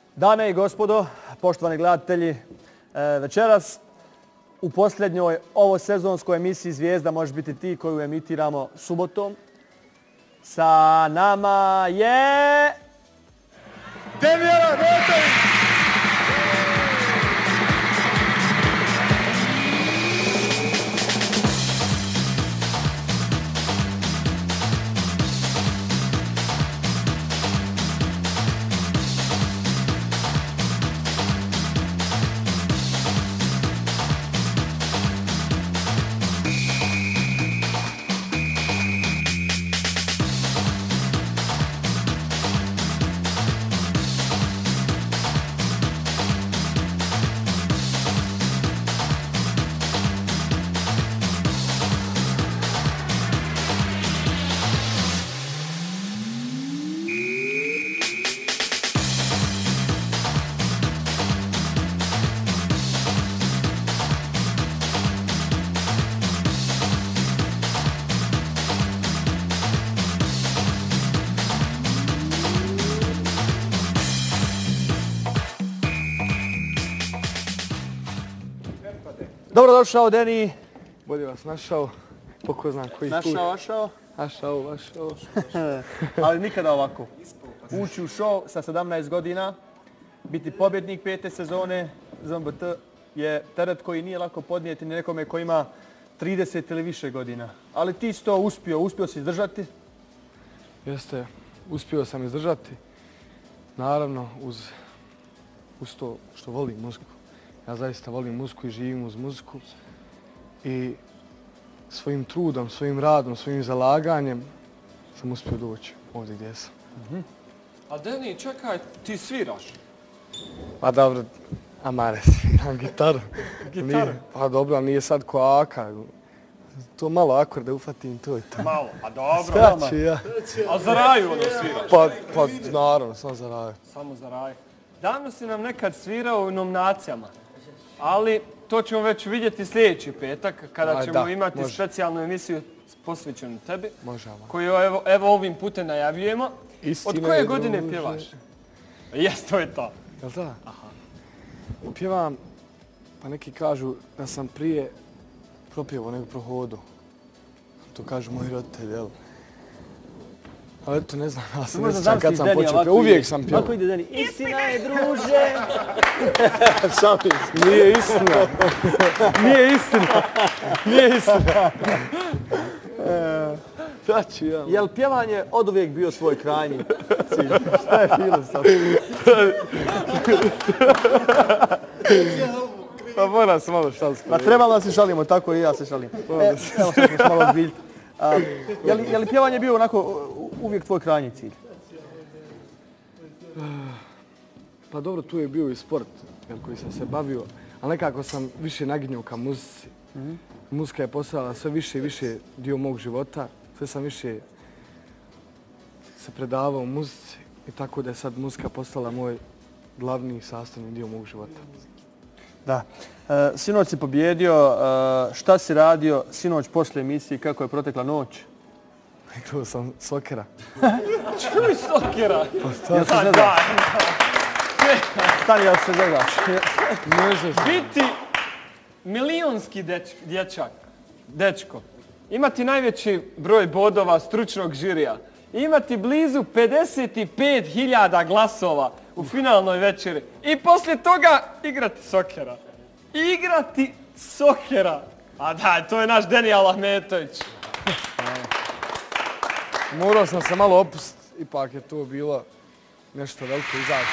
Dame i gospodo, poštovani gledatelji, večeras u posljednjoj ovosezonskoj emisiji Zvijezda možeš biti ti koju emitiramo subotom. Sa nama je... Danijela Metović! Dobrodošao, Deni. Bolje vas našao, po ko znam koji put. Našao. Našao. Ali nikada ovako. Ući u show sa 17 godina, biti pobjednik 5. sezone ZMBT je teret koji nije lako podnijeti nekome koji ima 30 ili više godina. Ali ti si to uspio si izdržati. Jeste, uspio sam izdržati. Naravno, uz to što volim muziku. Ja zaista volim muziku i živim uz muziku. I svojim trudom, svojim radom, svojim zalaganjem sam uspio doći ovdje gdje sam. A Deni, čekaj, ti sviraš? Pa dobro, amare, sviram gitaru. Gitaru? Pa dobro, ali nije sad ko Aka. To malo akorde ufatim, to je to. Malo, a dobro. Šta ću ja? A za raju ono sviraš? Pa naravno, samo za raju. Samo za raju. Davno si nam nekad svirao u nominacijama, ali to ćemo već vidjeti sljedeći petak kada ćemo imati specijalnu emisiju posvećenu tebi. Možemo. Koju evo ovim putem najavljujemo. Od koje godine pjevaš? Jes, to je to. Jel' da? Aha. Pjevam, pa neki kažu da sam prije propjevao nego prohodu. To kažu moji roditelji, jel? Ali eto, ne znam, ja se ne sjećam kad sam počeo. Uvijek sam pjevao. Ovako ide Deni. Istina je, druže! Nije istina. Nije istina. Šta ću ja? Jel pjevanje oduvijek bio svoj krajnji cilj? Šta je bilo sad? Pa mora se malo šaliti. Pa trebalo da se šalimo, tako i ja se šalim. Evo sad smo malo zbiljiti. Je li pjevanje bio onako uvijek tvoj krajnji cilj? Pa dobro, tu je bio i sport koji sam se bavio, ali nekako sam više naginjao ka muzici. Muzika je postala sve više i više dio mog života. Sve sam više se predavao muzici i tako da je sad muzika postala moj glavni sastavni dio mog života. Da. Sinoć si pobjedio. Šta si radio sinoć poslije emisije? Kako je protekla noć? Igrao sam sokera. Čuj sokera! Jel se zezaš? Stani, jel se zezaš? Biti milionski dečko. Imati najveći broj bodova stručnog žirija. Imati blizu 55.000 glasova u finalnoj večeri. I poslije toga igrati sokera. Igrati sokera! A da, to je naš Danijel Ahmetović. Morao sam se malo opustiti, ipak je to bilo nešto veliko izaći.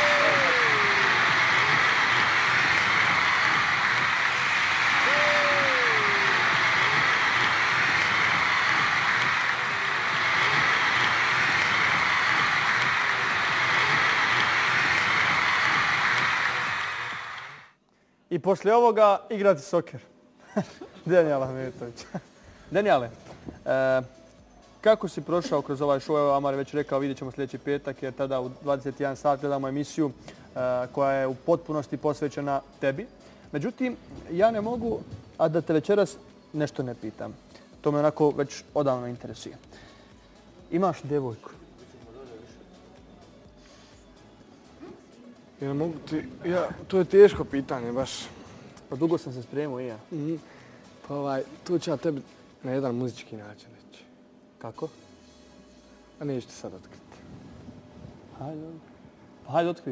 I poslije ovoga igrati soker. Danijel Ahmetović. Danijele, kako si prošao kroz ovaj show? Evo, Amar je već rekao, vidjet ćemo sljedeći petak jer tada u 21 sat gledamo emisiju koja je u potpunosti posvećena tebi. Međutim, ja ne mogu, a da te večeras nešto ne pitam. To me onako već odavno interesuje. Imaš devojku? Ja ne mogu ti, to je teško pitanje baš. Pa dugo sam se spremao i ja. Pa tu ću ja tebi na jedan muzički način reći. Kako? A neću ti sad otkriti. Hajde, pa hajde otkri.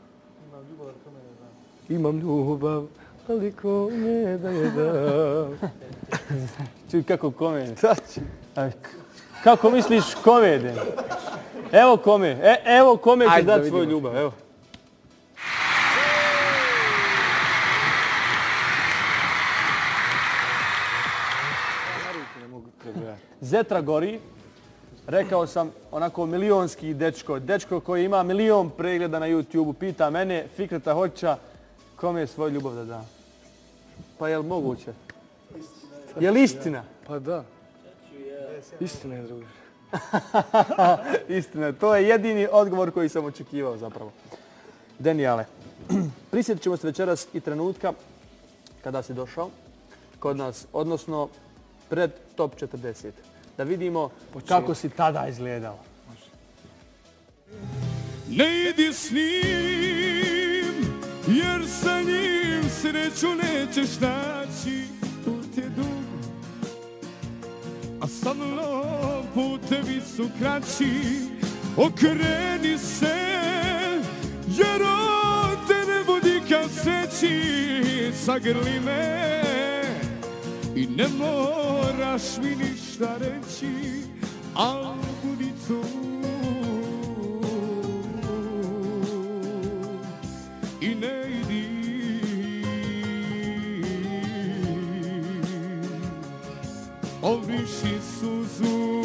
Imam ljubav, ali kome da je dam. Čuj, kako kome? Kako misliš kome, Den? Evo kome. Evo kome će dati svoju ljubav, evo. Zetra gori, rekao sam, onako milionski dečko. Dečko koji ima 1 milion pregleda na YouTube-u. Pita mene, Fikreta Hoća, kome je svoju ljubav da da? Pa je li moguće? Je li istina? Pa da. Istina je, druže. Istina, to je jedini odgovor koji sam očekivao zapravo. Denijale, prisjetit ćemo se večeras i trenutka kada si došao kod nas, odnosno pred top 40. Da vidimo kako si tada izgledao. Ne idi s njim, jer sa njim sreću nećeš naći. Put je dug, a sa mnom putevi su kraći. Okreni se, jer on te ne vodi ka sreći. Zagrli me i ne moraš mi ništa reći, al budi tu. I ne idi, obriši suzu,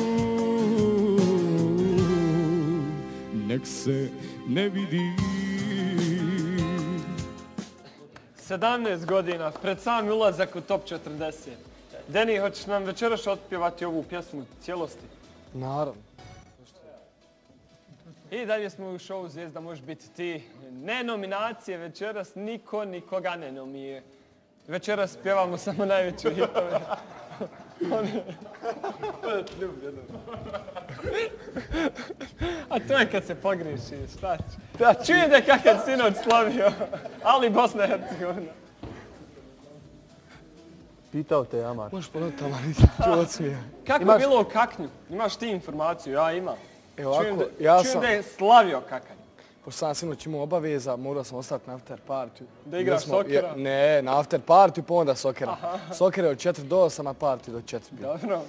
nek se ne vidi. 17 godina, pred sami ulazak u top 40. Deni, hoćeš nam večeras otpjevati ovu pjesmu u cijelosti? Naravno. I dalje smo u showu Zvijezda možeš biti ti. Ne nominacije večeras, niko nikoga ne nomije. Večeras pjevamo samo najveće hitove. A to je kad se pogriješi, šta će? Čujem da kakav sinoć slavio, ali Bosna i Hercegovina. Pitao te, Amar. Možeš ponoviti, Amar, nisam čuo od smija. Kako je bilo u Kaknju? Imaš ti informaciju? Ja imam. Evo ovako, Čujem da je slavio Kakanj. Pošto sam sinoć imao obaveza, morao sam ostati na after partiju. Da igraš sokera? Ne, na after partiju pa onda sokera. Soker je od 4 do 8, a partiju do 4. Dobro.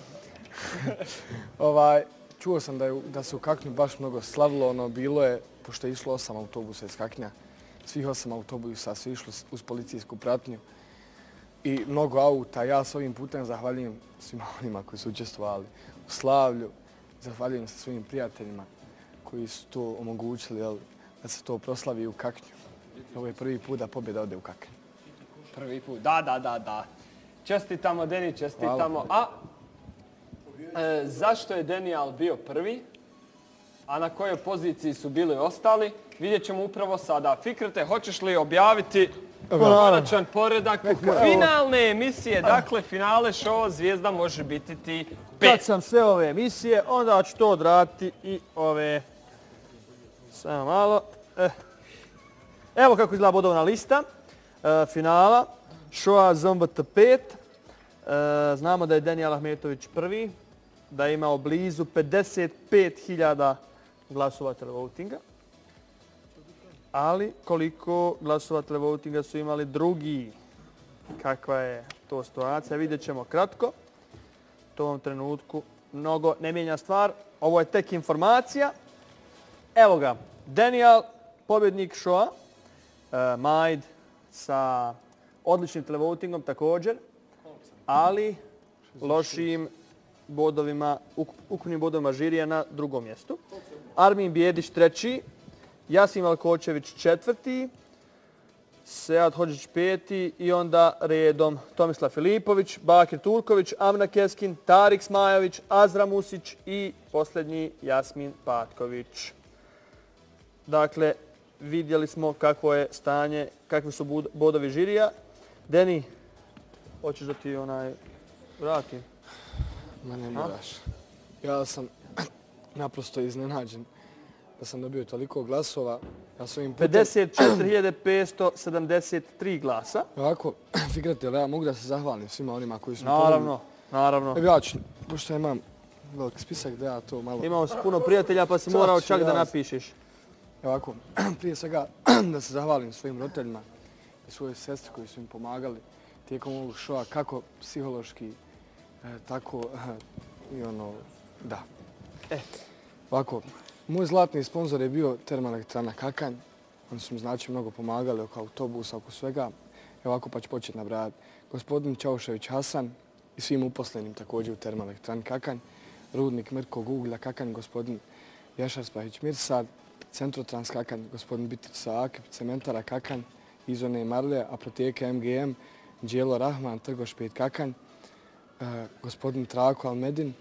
Čuo sam da se u Kaknju baš mnogo slavilo, bilo je, pošto je išlo 8 autobusa iz Kaknja, svih 8 autobusa su išli uz policijsku pratnju i mnogo auta. Ja s ovim putem zahvaljujem svima onima koji su učestvovali u slavlju, zahvaljujem se svojim prijateljima koji su to omogućili da se to proslavi u Kaknju. Ovo je prvi put da pobjeda ode u Kaknju. Prvi put, da. Čestitamo, Deni, čestitamo. A zašto je Denijal bio prvi, a na kojoj poziciji su bili ostali, vidjet ćemo upravo sada. Fikrete, hoćeš li objaviti konačan poredak finalne emisije, dakle finale showa Zvijezda može biti ti 5. Kad sam sve ove emisije, onda ću to odraditi i ove... Samo malo. Evo kako izgleda bodovna lista finala showa ZMBT 5. Znamo da je Denijal Ahmetović prvi, da je imao blizu 55.000 glasova televotinga. Ali koliko glasova televotinga su imali drugi? Kakva je to situacija? Vidjet ćemo kratko. To u ovom trenutku mnogo ne mijenja stvar. Ovo je tek informacija. Evo ga, Denijal, pobjednik showa, Majd sa odličnim televotingom također, ali lošim bodovima, ukupnim bodovima žirija na drugom mjestu. Armin Bijedić treći, Jasin Valkočević četvrti, Sead Hodžić peti i onda redom Tomislav Filipović, Bakir Turković, Amna Keskin, Tarik Smajović, Azra Musić i posljednji Jasmin Patković. Dakle, vidjeli smo kakvo je stanje, kakvi su bodovi žirija. Deni, hoćeš da ti vratim? Ma ne moraš. Ja sam naprosto iznenađen da sam dobio toliko glasova. Ja s ovim 54.573 glasa. Ovako, Fikrete, ja mogu da se zahvalim svima onima koji su... Naravno. Evo ja ću, pošto imam veliki spisak, da ja to malo... Imao si puno prijatelja pa si morao čak da napišeš. Ovako, prije svega da se zahvalim svojim roditeljima i svojoj sestri koji su im pomagali tijekom ovog šoa, kako psihološki, tako i ono, da. Ovako, moj zlatni sponzor je bio Termoelektrana Kakanj. Oni su mi znači mnogo pomagali oko autobusa, oko svega. Ovako pa ću početi nabrajati. Gospodin Čaušević Hasan i svim uposlenim također u Termoelektrani Kakanj. Rudnik Mirko Guglja Kakanj, gospodin Jašar Spahić Mirsad. Centrotrans Kakanj, gospodin Bitrica Akip, Cementara Kakanj, Izone Marlija, Apoteke MGM, Đelo Rahman, Trgoš 5 Kakanj, gospodin Trako Almedin,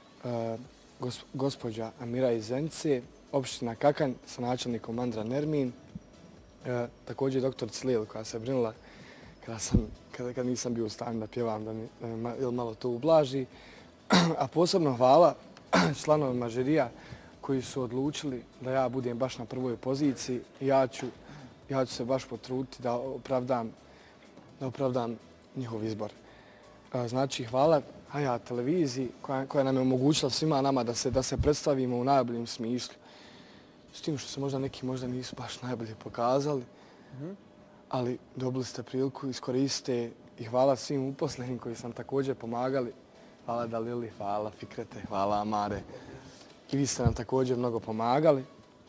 gospođa Amira iz Zenice, opština Kakanj sa načelnikom Andra Nermin, također doktor Cilil koja se brinula kad nisam bio u stanju da pjevam, da mi malo to ublaži. A posebno hvala članovima žirija koji su odlučili da ja budem baš na prvoj poziciji. Ja ću se baš potruditi da opravdam njihov izbor. Znači, hvala Hayat televiziji koja nam je omogućila svima nama da se predstavimo u najboljem smislu. S tim što se neki možda nisu baš najbolje pokazali, ali dobili ste priliku, iskoristite i hvala svim uposlenim koji sam također pomagali. Hvala Dalili, hvala Fikrete, hvala Amare. I vi ste nam također mnogo pomagali.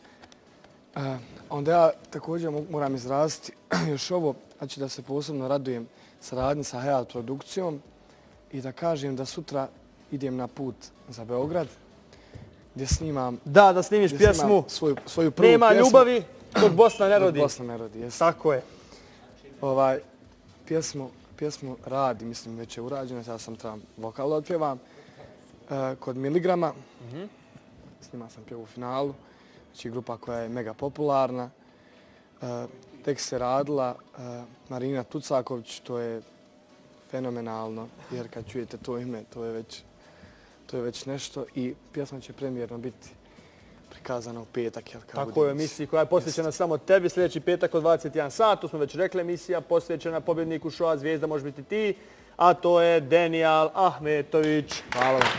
Onda ja također moram izraziti još ovo, znači da se posebno radujem saradnji sa Hayat produkcijom i da kažem da sutra idem na put za Beograd gdje snimam... Da snimiš pjesmu. Svoju prvu Nema pjesmu. ljubavi dok Bosna ne rodi. Dok Bosna ne rodi, jes. Tako je. Pjesmu radi, mislim već je urađena, sada sam trebam vokal otpjevam. Kod Miligrama. Snima sam pjevu u finalu. Znači grupa koja je mega popularna. Tekst se radila Marina Tucaković, to je fenomenalno, jer kad čujete to ime, to je već nešto i pjesma će premijerno biti prikazana u petak. Tako je, emisija koja je posvećena samo tebi, sljedeći petak od 21 sat, to smo već rekli, emisija posvećena pobjedniku šoa Zvijezda može biti ti, a to je Denijal Ahmetović. Hvala vam.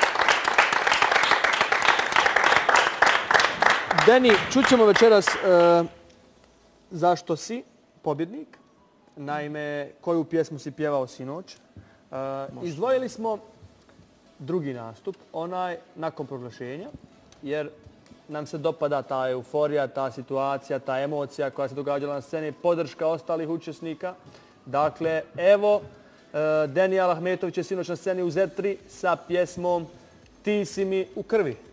Deni, čućemo večeras zašto si pobjednik, naime koju pjesmu si pjevao sinoć. Izdvojili smo drugi nastup, onaj nakon proglašenja, jer nam se dopada ta euforija, ta situacija, ta emocija koja se događala na sceni, podrška ostalih učesnika. Dakle, evo, Denijal Ahmetović je sinoć na sceni u Z3 sa pjesmom Ti si mi u krvi.